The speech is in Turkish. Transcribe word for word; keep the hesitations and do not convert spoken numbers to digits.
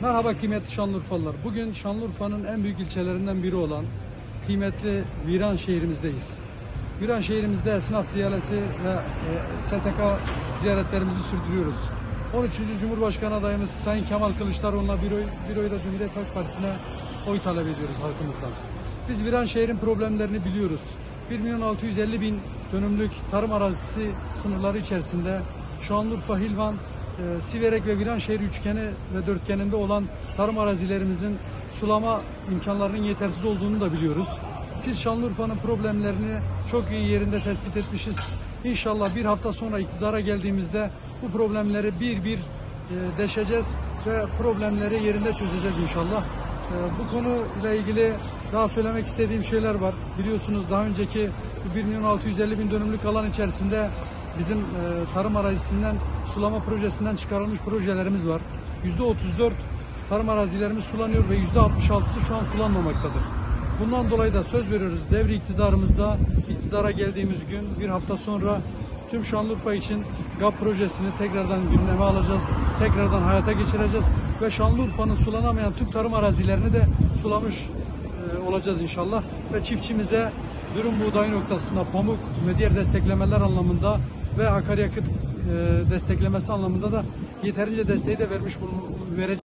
Merhaba kıymetli Şanlıurfalılar. Bugün Şanlıurfa'nın en büyük ilçelerinden biri olan kıymetli Viranşehir'imizdeyiz. Viranşehir'imizde esnaf ziyareti ve e, S T K ziyaretlerimizi sürdürüyoruz. on üçüncü Cumhurbaşkanı adayımız Sayın Kemal Kılıçdaroğlu'na bir oy, bir oy da Cumhuriyet Halk Partisi'ne oy talep ediyoruz halkımızdan. Biz Viranşehir'in problemlerini biliyoruz. bir milyon altı yüz elli bin dönümlük tarım arazisi sınırları içerisinde Şanlıurfa, Hilvan, e, Siverek ve Viranşehir üçgeni ve dörtgeninde olan tarım arazilerimizin sulama imkanlarının yetersiz olduğunu da biliyoruz. Biz Şanlıurfa'nın problemlerini çok iyi yerinde tespit etmişiz. İnşallah bir hafta sonra iktidara geldiğimizde bu problemleri bir bir e, deşeceğiz ve problemleri yerinde çözeceğiz inşallah. E, bu konuyla ilgili daha söylemek istediğim şeyler var. Biliyorsunuz daha önceki bir milyon altı yüz elli bin dönümlük alan içerisinde bizim e, tarım arazisinden sulama projesinden çıkarılmış projelerimiz var. yüzde otuz dört tarım arazilerimiz sulanıyor ve yüzde altmış altısı şu an sulanmamaktadır. Bundan dolayı da söz veriyoruz. Devri iktidarımızda iktidara geldiğimiz gün bir hafta sonra tüm Şanlıurfa için G A P projesini tekrardan gündeme alacağız. Tekrardan hayata geçireceğiz ve Şanlıurfa'nın sulanamayan tüm tarım arazilerini de sulamış e, olacağız inşallah. Ve çiftçimize durum buğday noktasında pamuk ve diğer desteklemeler anlamında ve akaryakıt e, desteklemesi anlamında da yeterince desteği de vermiş vereceğiz.